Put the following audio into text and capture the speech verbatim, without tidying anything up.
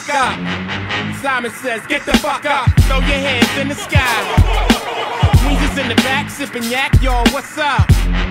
fuck up. Simon says, get the fuck up. Throw your hands in the sky. Weezer's in the back, sipping yak, y'all, what's up?